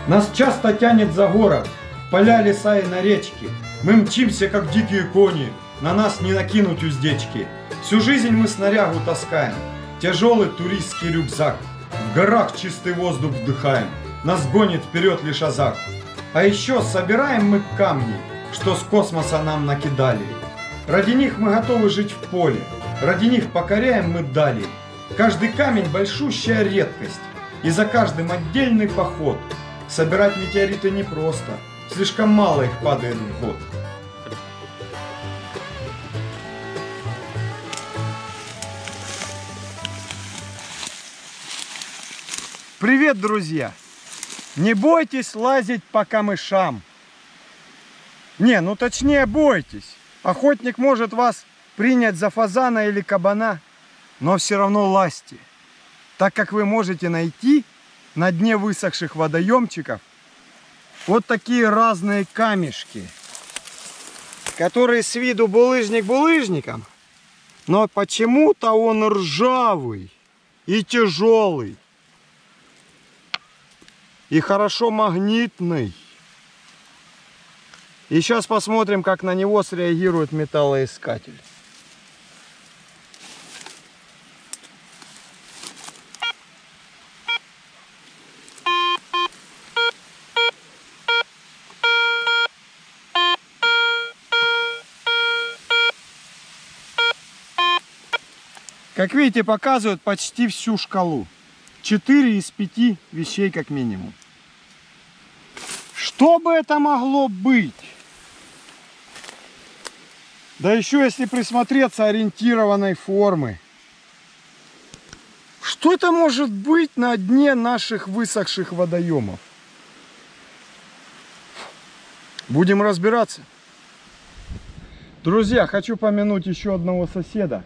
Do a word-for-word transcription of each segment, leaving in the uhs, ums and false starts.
Нас часто тянет за город, в поля, леса и на речки. Мы мчимся, как дикие кони, на нас не накинуть уздечки. Всю жизнь мы снарягу таскаем, тяжелый туристский рюкзак. В горах чистый воздух вдыхаем, нас гонит вперед лишь азарт. А еще собираем мы камни, что с космоса нам накидали. Ради них мы готовы жить в поле, ради них покоряем мы дали. Каждый камень большущая редкость, и за каждым отдельный поход. Собирать метеориты непросто, слишком мало их падает в год. Привет, друзья! Не бойтесь лазить по камышам. Не, ну точнее бойтесь. Охотник может вас принять за фазана или кабана, но все равно лазьте, так как вы можете найти на дне высохших водоемчиков вот такие разные камешки, которые с виду булыжник булыжником, но почему-то он ржавый и тяжелый. И хорошо магнитный. И сейчас посмотрим, как на него среагирует металлоискатель. Как видите, показывают почти всю шкалу. четыре из пяти вещей как минимум. Что бы это могло быть? Да еще если присмотреться, ориентированной формы. Что это может быть на дне наших высохших водоемов? Будем разбираться. Друзья, хочу помянуть еще одного соседа.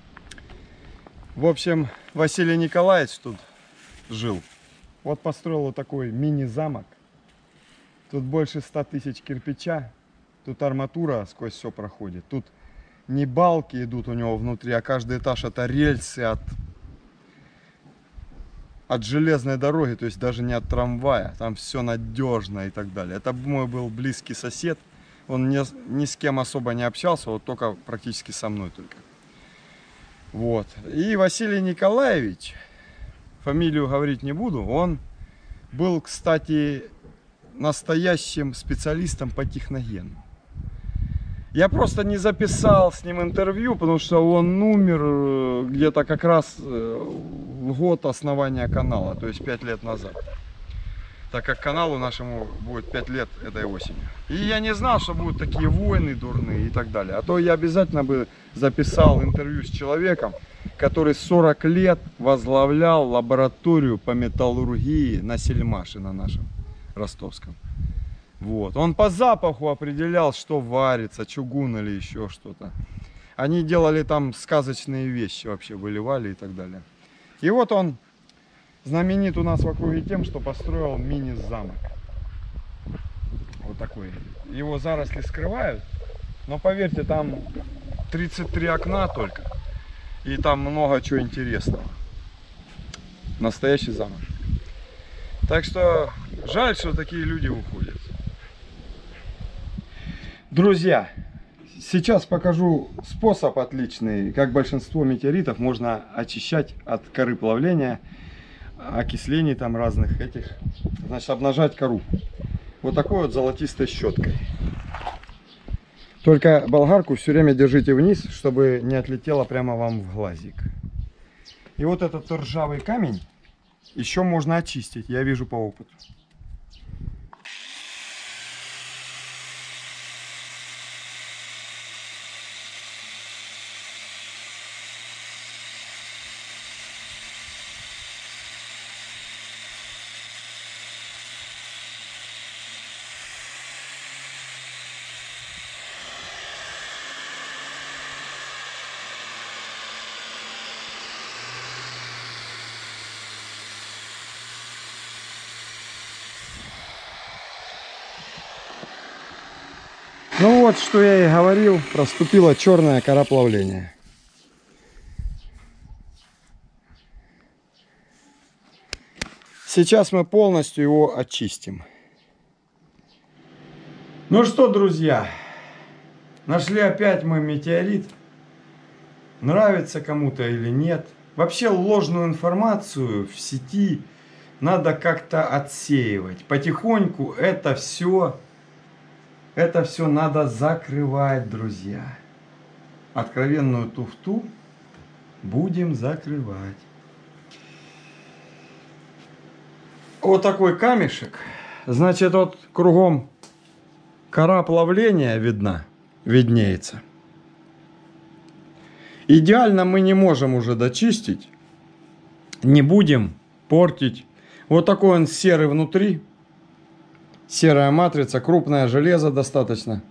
В общем, Василий Николаевич тут жил. Вот построил вот такой мини-замок. Тут больше ста тысяч кирпича. Тут арматура сквозь все проходит. Тут не балки идут у него внутри, а каждый этаж это рельсы от, от железной дороги. То есть даже не от трамвая. Там все надежно и так далее. Это мой был близкий сосед. Он ни, ни с кем особо не общался. Вот только практически со мной только. Вот. И Василий Николаевич, фамилию говорить не буду, он был, кстати, настоящим специалистом по техногену. Я просто не записал с ним интервью, потому что он умер где-то как раз в год основания канала, то есть пять лет назад. Так как каналу нашему будет пять лет этой осенью. И я не знал, что будут такие войны дурные и так далее. А то я обязательно бы записал интервью с человеком, который сорок лет возглавлял лабораторию по металлургии на Сельмаше, на нашем ростовском. Вот. Он по запаху определял, что варится, чугун или еще что-то. Они делали там сказочные вещи, вообще выливали и так далее. И вот он знаменит у нас в округе тем, что построил мини-замок. Вот такой. Его заросли скрывают, но поверьте, там тридцать три окна только. И там много чего интересного. Настоящий замок. Так что жаль, что такие люди уходят. Друзья, сейчас покажу способ отличный, как большинство метеоритов можно очищать от коры плавления, окислений там разных этих. Значит, обнажать кору. Вот такой вот золотистой щеткой. Только болгарку все время держите вниз, чтобы не отлетело прямо вам в глазик. И вот этот ржавый камень еще можно очистить, я вижу по опыту. Ну вот, что я и говорил, проступила черная кора плавления. Сейчас мы полностью его очистим. Ну что, друзья, нашли опять мы метеорит. Нравится кому-то или нет. Вообще ложную информацию в сети надо как-то отсеивать. Потихоньку это все, это все надо закрывать, друзья. Откровенную туфту будем закрывать. Вот такой камешек. Значит, вот кругом кора плавления видна, виднеется. Идеально мы не можем уже дочистить. Не будем портить. Вот такой он серый внутри. Серая матрица, крупное железо достаточно.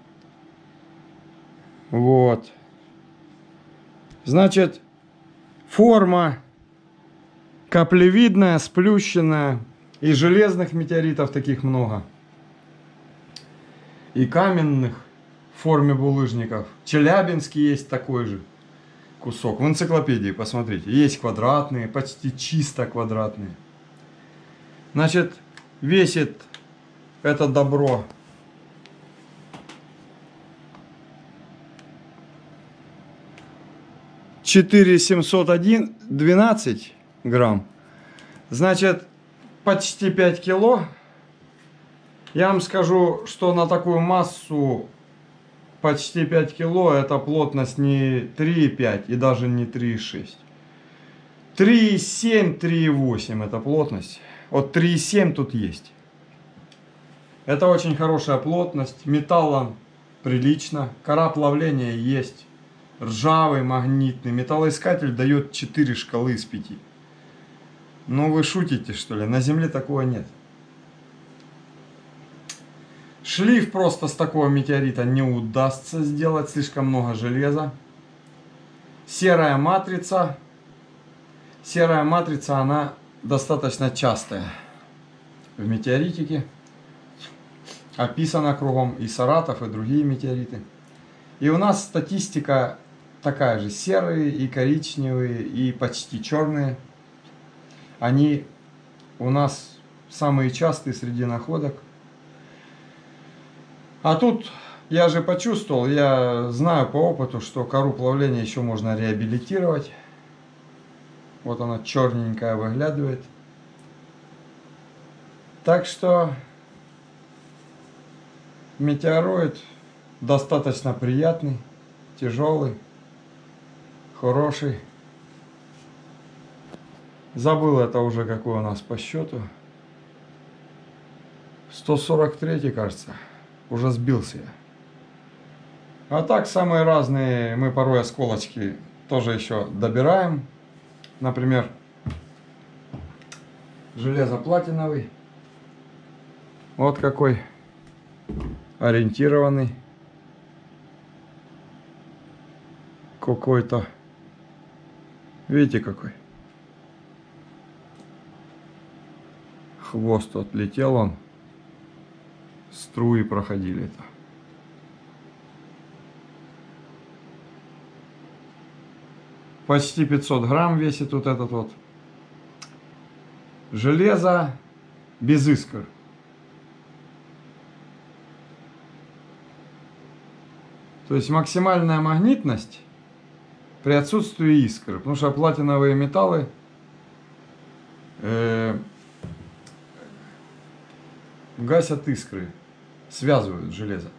Вот. Значит, форма каплевидная, сплющенная. И железных метеоритов таких много. И каменных в форме булыжников. Челябинский есть такой же кусок. В энциклопедии посмотрите. Есть квадратные, почти чисто квадратные. Значит, весит это добро четыре тысячи семьсот двенадцать грамм. Значит, почти пять кило. Я вам скажу, что на такую массу почти пять кило это плотность не три и пять и даже не три и шесть. три и семь, три и восемь это плотность. Вот три и семь тут есть. Это очень хорошая плотность. Металлом прилично. Кора плавления есть. Ржавый, магнитный. Металлоискатель дает четыре шкалы из пяти. Ну вы шутите, что ли? На Земле такого нет. Шлиф просто с такого метеорита не удастся сделать. Слишком много железа. Серая матрица. Серая матрица, она достаточно частая в метеоритике. Описано кругом и Саратов, и другие метеориты. И у нас статистика такая же. Серые и коричневые, и почти черные. Они у нас самые частые среди находок. А тут я же почувствовал, я знаю по опыту, что кору плавления еще можно реабилитировать. Вот она черненькая выглядывает. Так что метеороид достаточно приятный, тяжелый, хороший. Забыл это уже какой у нас по счету. сто сорок три, кажется. Уже сбился я. А так самые разные мы порой осколочки тоже еще добираем. Например, железоплатиновый. Вот какой ориентированный. Какой-то. Видите какой? Хвост отлетел он. Струи проходили-то. Почти пятьсот грамм весит вот этот вот. Железо без искр. То есть максимальная магнитность при отсутствии искр. Потому что платиновые металлы э, гасят искры, связывают железо.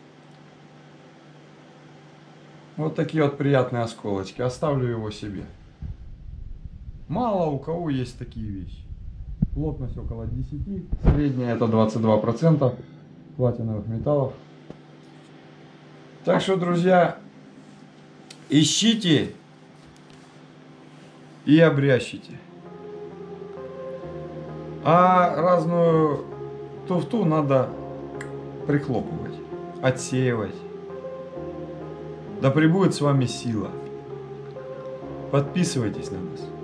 Вот такие вот приятные осколочки. Оставлю его себе. Мало у кого есть такие вещи. Плотность около десяти. Средняя это двадцать два процента платиновых металлов. Так что, друзья, ищите и обрящите. А разную туфту надо прихлопывать, отсеивать. Да пребудет с вами сила. Подписывайтесь на нас.